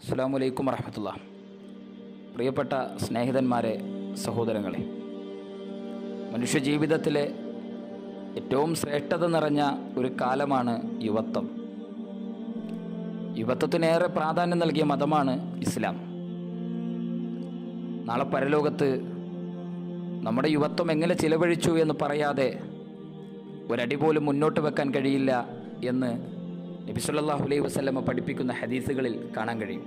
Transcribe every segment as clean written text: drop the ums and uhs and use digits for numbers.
അസ്സലാമു അലൈക്കും വറഹ്മത്തുള്ളാഹി. പ്രിയപ്പെട്ട സ്നേഹിതന്മാരെ, സഹോദരങ്ങളെ, മനുഷ്യജീവിതത്തിലെ ഏറ്റവും ശ്രേഷ്ഠത നിറഞ്ഞ ഒരു കാലമാണ് യുവത്വം. യുവത്വത്തിനേറെ പ്രാധാന്യം നൽകിയ മതമാണ് ഇസ്ലാം. നാളെ പരലോകത്ത് നമ്മുടെ യുവത്വം എങ്ങനെ ചിലവഴിച്ചു എന്ന് പറയാതെ ഒരടി പോലും മുന്നോട്ട് വെക്കാൻ കഴിയില്ല എന്ന് നബി സല്ലല്ലാഹു അലൈഹി വസല്ലമ പഠിപ്പിക്കുന്ന ഹദീസുകളിൽ കാണാൻ കഴിയും.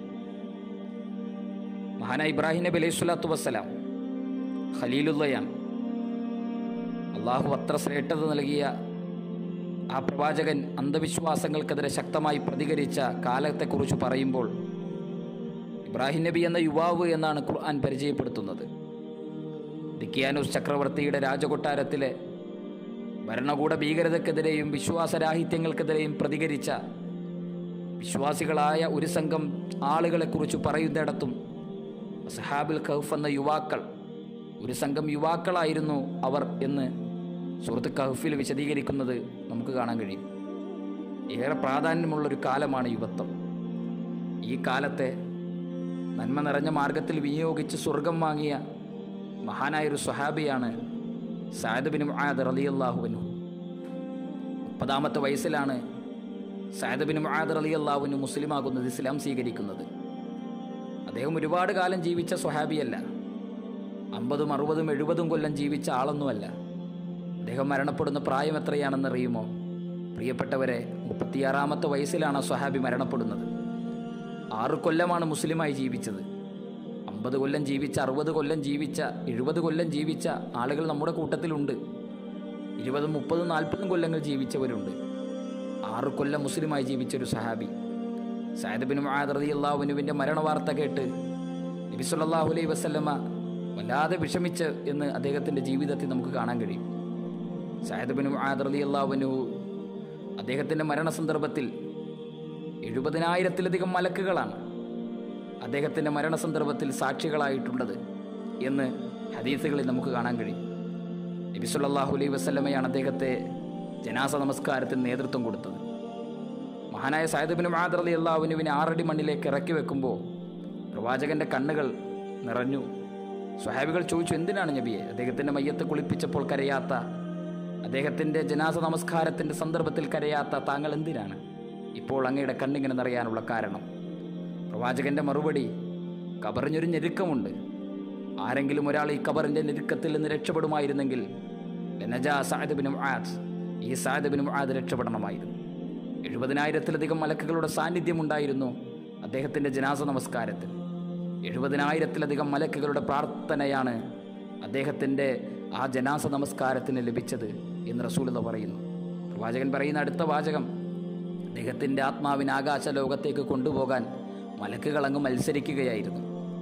മഹാനായ ഇബ്രാഹിം നബി അലൈഹി സ്വലാത്തു വസ്സലാം ഖലീലുള്ളയാണ്. അള്ളാഹു അത്ര ശ്രേഷ്ഠത നൽകിയ ആ പ്രവാചകൻ അന്ധവിശ്വാസങ്ങൾക്കെതിരെ ശക്തമായി പ്രതികരിച്ച കാലത്തെക്കുറിച്ച് പറയുമ്പോൾ ഇബ്രാഹിം നബി എന്ന യുവാവ് എന്നാണ് ഖുർആൻ പരിചയപ്പെടുത്തുന്നത്. ദിക്കിയാനൂസ് ചക്രവർത്തിയുടെ രാജകൊട്ടാരത്തിലെ ഭരണകൂട ഭീകരതക്കെതിരെയും വിശ്വാസരാഹിത്യങ്ങൾക്കെതിരെയും പ്രതികരിച്ച വിശ്വാസികളായ ഒരു സംഘം ആളുകളെക്കുറിച്ച് പറയുന്നിടത്തും അസ്ഹാബുൽ കഹ്ഫ് എന്ന യുവാക്കൾ, ഒരു സംഘം യുവാക്കളായിരുന്നു അവർ എന്ന് സൂറത്ത് കഹ്ഫിൽ വിശദീകരിക്കുന്നത് നമുക്ക് കാണാൻ കഴിയും. ഏറെ പ്രാധാന്യമുള്ളൊരു കാലമാണ് യുവത്വം. ഈ കാലത്തെ നന്മ നിറഞ്ഞ മാർഗത്തിൽ വിനിയോഗിച്ച് സ്വർഗം വാങ്ങിയ മഹാനായൊരു സ്വഹാബിയാണ് സഅദ് ബിൻ മുആദ് റളിയല്ലാഹു അൻഹു. 30-ാമത്തെ വയസ്സിലാണ് സഅദ് ബിൻ മുആദ് റളിയല്ലാഹു അൻഹു മുസ്ലിമാകുന്നത്, ഇസ്ലാം സ്വീകരിക്കുന്നത്. അദ്ദേഹം ഒരുപാട് കാലം ജീവിച്ച സ്വഹാബിയല്ല. 50, 60, 70 കൊല്ലം ജീവിച്ച ആളൊന്നുമല്ല. അദ്ദേഹം മരണപ്പെടുന്ന പ്രായം എത്രയാണെന്നറിയുമോ? പ്രിയപ്പെട്ടവരെ, 36-ാമത്തെ വയസ്സിലാണ് സ്വഹാബി മരണപ്പെടുന്നത്. 6 കൊല്ലമാണ് മുസ്ലിമായി ജീവിച്ചത്. 50 കൊല്ലം ജീവിച്ച, 60 കൊല്ലം ജീവിച്ച, 70 കൊല്ലം ജീവിച്ച ആളുകൾ നമ്മുടെ കൂട്ടത്തിലുണ്ട്. 20, 30, 40 കൊല്ലങ്ങൾ ജീവിച്ചവരുണ്ട്. 6 കൊല്ലം മുസ്ലിമായി ജീവിച്ചൊരു സഹാബി സഅദ് ബിൻ മുആദ് റളിയല്ലാഹു അൻഹുവിൻ്റെ മരണവാർത്ത കേട്ട് നബി സല്ലല്ലാഹു അലൈഹി വസല്ലമ വല്ലാതെ വിഷമിച്ച് എന്ന് അദ്ദേഹത്തിൻ്റെ ജീവിതത്തിൽ നമുക്ക് കാണാൻ കഴിയും. സഅദ് ബിൻ മുആദ് റളിയല്ലാഹു അൻഹു അദ്ദേഹത്തിൻ്റെ മരണസന്ദർഭത്തിൽ 70,000-ത്തിലധികം മലക്കുകളാണ് അദ്ദേഹത്തിൻ്റെ മരണസന്ദർഭത്തിൽ സാക്ഷികളായിട്ടുള്ളത് എന്ന് ഹദീസുകളിൽ നമുക്ക് കാണാൻ കഴിയും. നബി സല്ലല്ലാഹു അലൈഹി വസല്ലമയാണ് അദ്ദേഹത്തെ ജനാസ നമസ്കാരത്തിന് നേതൃത്വം കൊടുത്തത്. മഹാനായ സഅദ് ബിൻ മുആദ് റളിയല്ലാഹു അൻഹുവിനെ 6 അടി മണ്ണിലേക്ക് ഇറക്കി വെക്കുമ്പോൾ പ്രവാചകൻ്റെ കണ്ണുകൾ നിറഞ്ഞു. സ്വഹാബികൾ ചോദിച്ചു, എന്തിനാണ് നബിയെ അദ്ദേഹത്തിൻ്റെ മയ്യത്ത് കുളിപ്പിച്ചപ്പോൾ കരയാത്ത, അദ്ദേഹത്തിൻ്റെ ജനാസ നമസ്കാരത്തിൻ്റെ സന്ദർഭത്തിൽ കരയാത്ത താങ്കൾ എന്തിനാണ് ഇപ്പോൾ അങ്ങയുടെ കണ്ണിങ്ങനെ നിറയാനുള്ള കാരണം? പ്രവാചകൻ്റെ മറുപടി, ഖബറിനൊരു ഞെരുക്കമുണ്ട്. ആരെങ്കിലും ഒരാൾ ഈ ഖബറിൻ്റെ ഞെരുക്കത്തിൽ നിന്ന് രക്ഷപ്പെടുമായിരുന്നെങ്കിൽ ലനജാ സഅദ് ബിൻ മുആദ്, ഈ സഅദ് ബിൻ മുആദ് രക്ഷപ്പെടണമായിരുന്നു. 70,000-ത്തിലധികം മലക്കുകളുടെ സാന്നിധ്യമുണ്ടായിരുന്നു അദ്ദേഹത്തിൻ്റെ ജനാസ നമസ്കാരത്തിൽ. 70,000-ത്തിലധികം മലക്കുകളുടെ പ്രാർത്ഥനയാണ് അദ്ദേഹത്തിൻ്റെ ആ ജനാസ നമസ്കാരത്തിന് ലഭിച്ചത് എന്ന് റസൂലുള്ളാഹി പറയുന്നു. പ്രവാചകൻ പറയുന്ന അടുത്ത വാചകം, അദ്ദേഹത്തിൻ്റെ ആത്മാവിനെ ആകാശ ലോകത്തേക്ക് കൊണ്ടുപോകാൻ മലക്കുകൾ അങ്ങ് മത്സരിക്കുകയായിരുന്നു.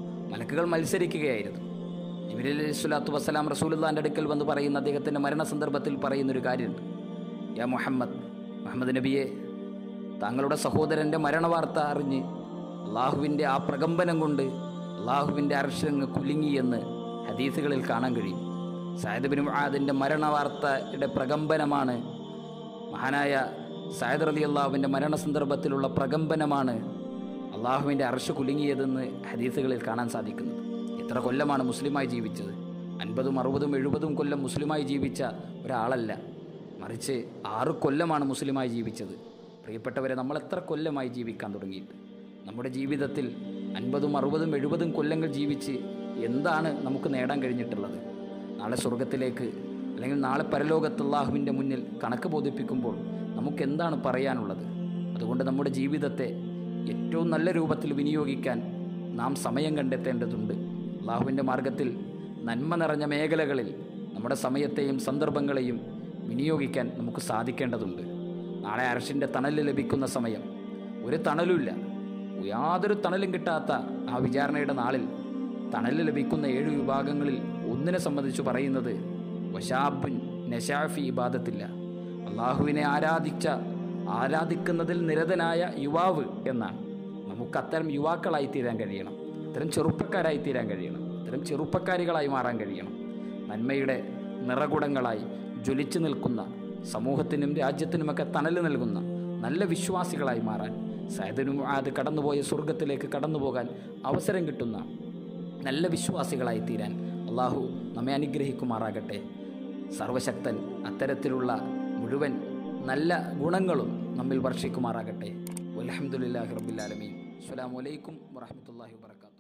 ജിബ്രീൽ അലൈഹിസ്സലാത്തു വസ്സലാം റസൂലുള്ളാഹിൻ്റെ അടുക്കൽ വന്ന് പറയുന്ന അദ്ദേഹത്തിൻ്റെ മരണസന്ദർഭത്തിൽ പറയുന്നൊരു കാര്യമുണ്ട്. യാ മുഹമ്മദ് നബിയെ, താങ്കളുടെ സഹോദരൻ്റെ മരണവാർത്ത അറിഞ്ഞ് അള്ളാഹുവിൻ്റെ ആ പ്രകമ്പനം കൊണ്ട് അള്ളാഹുവിൻ്റെ അർശങ്ങ് കുലുങ്ങിയെന്ന് ഹദീസുകളിൽ കാണാൻ കഴിയും. സഅദ് ബിൻ മുആദിൻ്റെ മരണവാർത്തയുടെ പ്രകമ്പനമാണ്, മഹാനായ സഅദ് റളിയല്ലാഹുവിൻ്റെ മരണസന്ദർഭത്തിലുള്ള പ്രകമ്പനമാണ് അള്ളാഹുവിൻ്റെ അർശ് കുലുങ്ങിയതെന്ന് ഹദീസുകളിൽ കാണാൻ സാധിക്കുന്നത്. എത്ര കൊല്ലമാണ് മുസ്ലിമായി ജീവിച്ചത്? 50, 60, 70 കൊല്ലം മുസ്ലിമായി ജീവിച്ച ഒരാളല്ല, മറിച്ച് 6 കൊല്ലമാണ് മുസ്ലിമായി ജീവിച്ചത്. പ്രിയപ്പെട്ടവരെ, നമ്മൾ എത്ര കൊല്ലമായി ജീവിക്കാൻ തുടങ്ങിയിട്ട്? നമ്മുടെ ജീവിതത്തിൽ 50, 60, 70 കൊല്ലങ്ങൾ ജീവിച്ച് എന്താണ് നമുക്ക് നേടാൻ കഴിഞ്ഞിട്ടുള്ളത്? നാളെ സ്വർഗത്തിലേക്ക് അല്ലെങ്കിൽ നാളെ പരലോകത്ത് അല്ലാഹുവിൻ്റെ മുന്നിൽ കണക്ക് ബോധിപ്പിക്കുമ്പോൾ നമുക്കെന്താണ് പറയാനുള്ളത്? അതുകൊണ്ട് നമ്മുടെ ജീവിതത്തെ ഏറ്റവും നല്ല രൂപത്തിൽ വിനിയോഗിക്കാൻ നാം സമയം കണ്ടെത്തേണ്ടതുണ്ട്. അല്ലാഹുവിൻ്റെ മാർഗത്തിൽ നന്മ നിറഞ്ഞ മേഖലകളിൽ നമ്മുടെ സമയത്തെയും സന്ദർഭങ്ങളെയും വിനിയോഗിക്കാൻ നമുക്ക് സാധിക്കേണ്ടതുണ്ട്. നാളെ അർശിൻ്റെ തണൽ ലഭിക്കുന്ന സമയം, ഒരു തണലുമില്ല, യാതൊരു തണലും കിട്ടാത്ത ആ വിചാരണയുടെ നാളിൽ തണൽ ലഭിക്കുന്ന 7 വിഭാഗങ്ങളിൽ ഒന്നിനെ സംബന്ധിച്ച് പറയുന്നത് വശാബുൻ നശാഫി ഇബാദത്തില്ല, അള്ളാഹുവിനെ ആരാധിക്കുന്നതിൽ നിരതനായ യുവാവ് എന്നാണ്. നമുക്ക് അത്തരം യുവാക്കളായിത്തീരാൻ കഴിയണം, അത്തരം ചെറുപ്പക്കാരായിത്തീരാൻ കഴിയണം, അത്തരം ചെറുപ്പക്കാരികളായി മാറാൻ കഴിയണം. നന്മയുടെ നിറകുടങ്ങളായി ജ്വലിച്ചു നിൽക്കുന്ന, സമൂഹത്തിനും രാജ്യത്തിനുമൊക്കെ തണൽ നൽകുന്ന നല്ല വിശ്വാസികളായി മാറാൻ സഅദ് ബിൻ മുആദ് കടന്നുപോയ സ്വർഗത്തിലേക്ക് കടന്നു പോകാൻ അവസരം കിട്ടുന്ന നല്ല വിശ്വാസികളായി തീരാൻ അള്ളാഹു നമ്മെ അനുഗ്രഹിക്കുമാറാകട്ടെ. സർവശക്തൻ അത്തരത്തിലുള്ള മുഴുവൻ നല്ല ഗുണങ്ങളും നമ്മിൽ വർഷിക്കുമാറാകട്ടെ. വൽഹംദുലില്ലാഹി റബ്ബിൽ ആലമീൻ. അസ്സലാമു അലൈക്കും വറഹ്മത്തുള്ളാഹി വബറകാതുഹു.